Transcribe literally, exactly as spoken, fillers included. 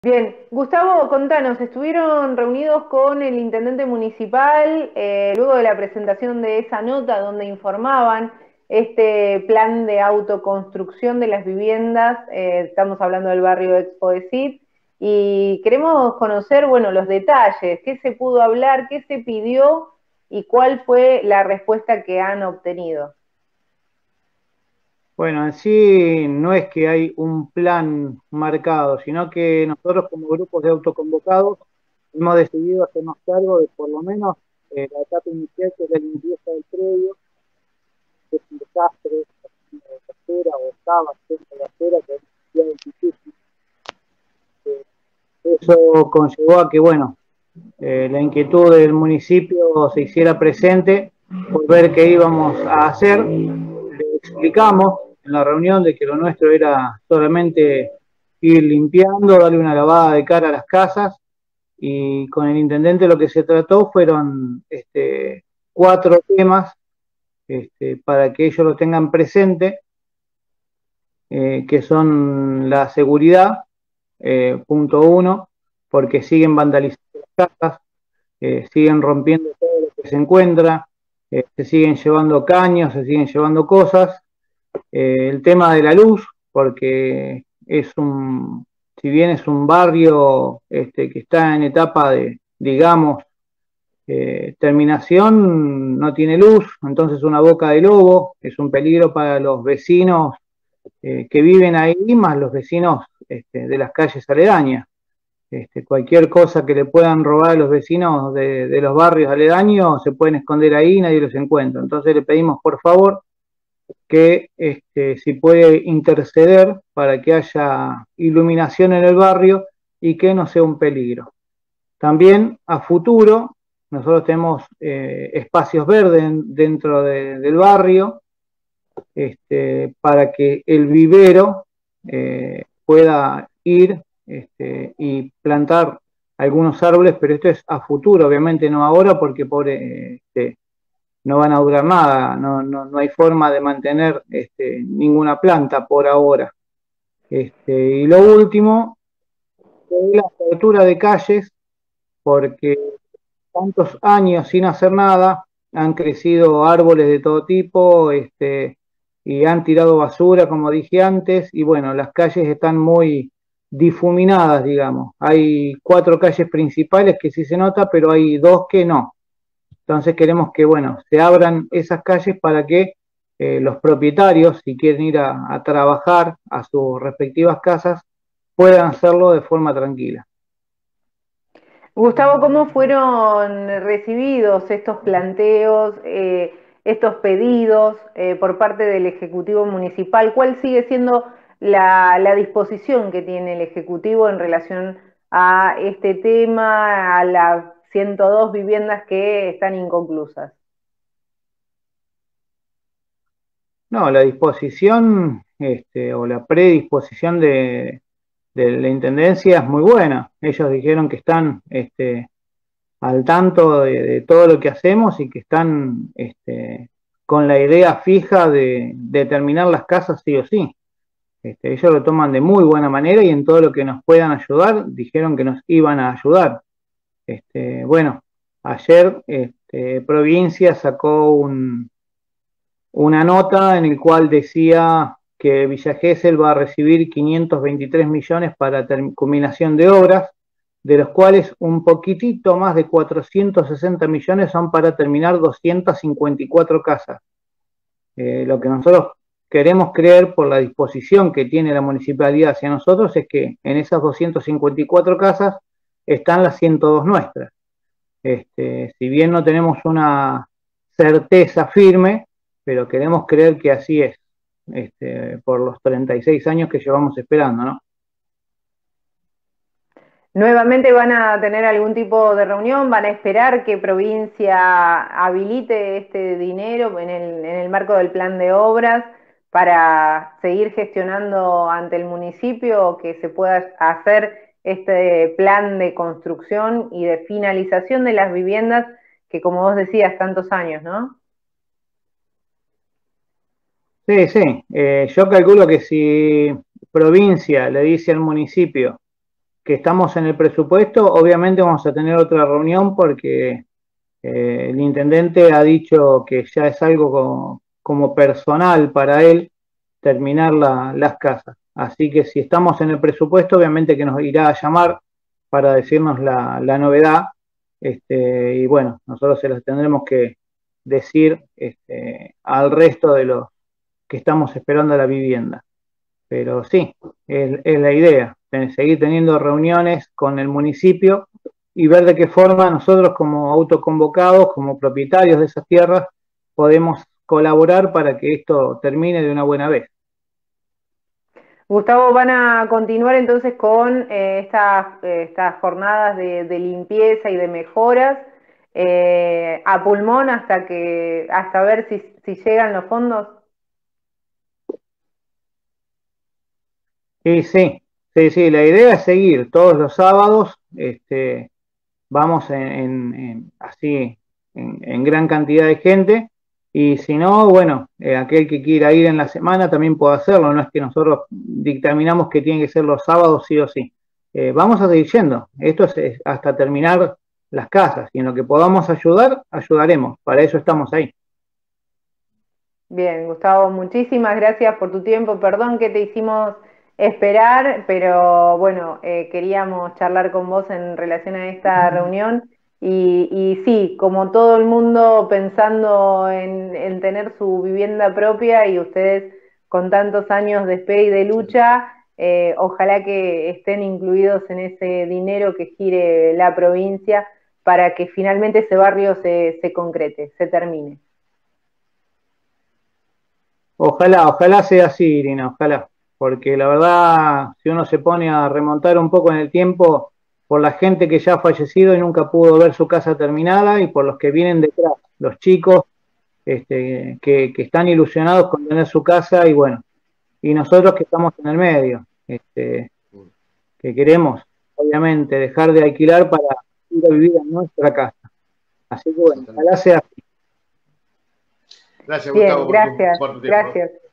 Bien, Gustavo, contanos, estuvieron reunidos con el intendente municipal eh, luego de la presentación de esa nota donde informaban este plan de autoconstrucción de las viviendas. Eh, estamos hablando del barrio Expo de Cid, y queremos conocer, bueno, los detalles, qué se pudo hablar, qué se pidió y cuál fue la respuesta que han obtenido. Bueno, en sí no es que hay un plan marcado, sino que nosotros como grupos de autoconvocados hemos decidido hacernos cargo de por lo menos eh, la etapa inicial, que es la limpieza del predio, que es un desastre, de acera o estaba cerca de acera, que es demasiado difícil. Eh, Eso conllevó a que, bueno, eh, la inquietud del municipio se hiciera presente por ver qué íbamos a hacer. Le explicamos en la reunión de que lo nuestro era solamente ir limpiando, darle una lavada de cara a las casas, y con el intendente lo que se trató fueron este, cuatro temas este, para que ellos lo tengan presente, eh, que son la seguridad, eh, punto uno, porque siguen vandalizando las casas, eh, siguen rompiendo todo lo que se encuentra, eh, se siguen llevando caños, se siguen llevando cosas. Eh, el tema de la luz, porque es un, si bien es un barrio este, que está en etapa de, digamos, eh, terminación, no tiene luz, entonces una boca de lobo, es un peligro para los vecinos eh, que viven ahí, más los vecinos este, de las calles aledañas. Este, cualquier cosa que le puedan robar a los vecinos de, de los barrios aledaños se pueden esconder ahí y nadie los encuentra. Entonces le pedimos por favor que este, si puede interceder para que haya iluminación en el barrio y que no sea un peligro. También a futuro, nosotros tenemos eh, espacios verdes dentro de, del barrio, este, para que el vivero eh, pueda ir este, y plantar algunos árboles, pero esto es a futuro, obviamente no ahora, porque pobre, este, no van a durar nada, no, no, no hay forma de mantener este, ninguna planta por ahora. Este, y lo último es la apertura de calles, porque tantos años sin hacer nada, han crecido árboles de todo tipo, este, y han tirado basura, como dije antes, y bueno, las calles están muy difuminadas, digamos. Hay cuatro calles principales que sí se nota, pero hay dos que no. Entonces queremos que, bueno, se abran esas calles para que eh, los propietarios, si quieren ir a, a trabajar a sus respectivas casas, puedan hacerlo de forma tranquila. Gustavo, ¿cómo fueron recibidos estos planteos, eh, estos pedidos eh, por parte del Ejecutivo Municipal? ¿Cuál sigue siendo la, la disposición que tiene el Ejecutivo en relación a este tema, a las ciento dos viviendas que están inconclusas? No, la disposición este, o la predisposición de, de la Intendencia es muy buena. Ellos dijeron que están este, al tanto de, de todo lo que hacemos y que están este, con la idea fija de, de terminar las casas sí o sí. Este, ellos lo toman de muy buena manera y en todo lo que nos puedan ayudar, dijeron que nos iban a ayudar. Este, bueno, ayer este, Provincia sacó un, una nota en el cual decía que Villa Gesell va a recibir quinientos veintitrés millones para culminación de obras, de los cuales un poquitito más de cuatrocientos sesenta millones son para terminar doscientas cincuenta y cuatro casas. Eh, lo que nosotros queremos creer por la disposición que tiene la municipalidad hacia nosotros es que en esas doscientas cincuenta y cuatro casas están las ciento dos nuestras. Este, si bien no tenemos una certeza firme, pero queremos creer que así es, este, por los treinta y seis años que llevamos esperando, ¿no? ¿Nuevamente van a tener algún tipo de reunión? ¿Van a esperar que provincia habilite este dinero en el, en el marco del plan de obras para seguir gestionando ante el municipio que se pueda hacer este plan de construcción y de finalización de las viviendas que, como vos decías, tantos años, ¿no? Sí, sí, eh, yo calculo que si provincia le dice al municipio que estamos en el presupuesto. Obviamente vamos a tener otra reunión porque eh, el intendente ha dicho que ya es algo como, como personal para él terminar la, las casas. Así que si estamos en el presupuesto, obviamente que nos irá a llamar para decirnos la, la novedad. Este, y bueno, nosotros se las tendremos que decir este, al resto de los que estamos esperando la vivienda. Pero sí, es, es la idea, seguir teniendo reuniones con el municipio y ver de qué forma nosotros como autoconvocados, como propietarios de esas tierras, podemos colaborar para que esto termine de una buena vez. Gustavo, van a continuar entonces con eh, estas, eh, estas jornadas de, de limpieza y de mejoras eh, a pulmón hasta que hasta ver si, si llegan los fondos. Sí, sí, sí, sí, la idea es seguir todos los sábados, este, vamos en, en, en así en, en gran cantidad de gente, y si no, bueno, eh, aquel que quiera ir en la semana también puede hacerlo, no es que nosotros dictaminamos que tiene que ser los sábados sí o sí. Eh, vamos a seguir yendo, esto es, es hasta terminar las casas, y en lo que podamos ayudar, ayudaremos, para eso estamos ahí. Bien, Gustavo, muchísimas gracias por tu tiempo, perdón que te hicimos esperar, pero bueno, eh, queríamos charlar con vos en relación a esta reunión y, y sí, como todo el mundo pensando en, en tener su vivienda propia y ustedes con tantos años de fe y de lucha, eh, ojalá que estén incluidos en ese dinero que gire la provincia para que finalmente ese barrio se, se concrete, se termine. Ojalá, ojalá sea así, Irina, ojalá, porque la verdad, si uno se pone a remontar un poco en el tiempo, por la gente que ya ha fallecido y nunca pudo ver su casa terminada, y por los que vienen detrás, los chicos este, que, que están ilusionados con tener su casa, y bueno, y nosotros que estamos en el medio, este, que queremos, obviamente, dejar de alquilar para ir a vivir en nuestra casa. Así que bueno, ojalá sea así. Gracias, Bien, Gustavo, por tu, gracias, por tu tiempo. gracias.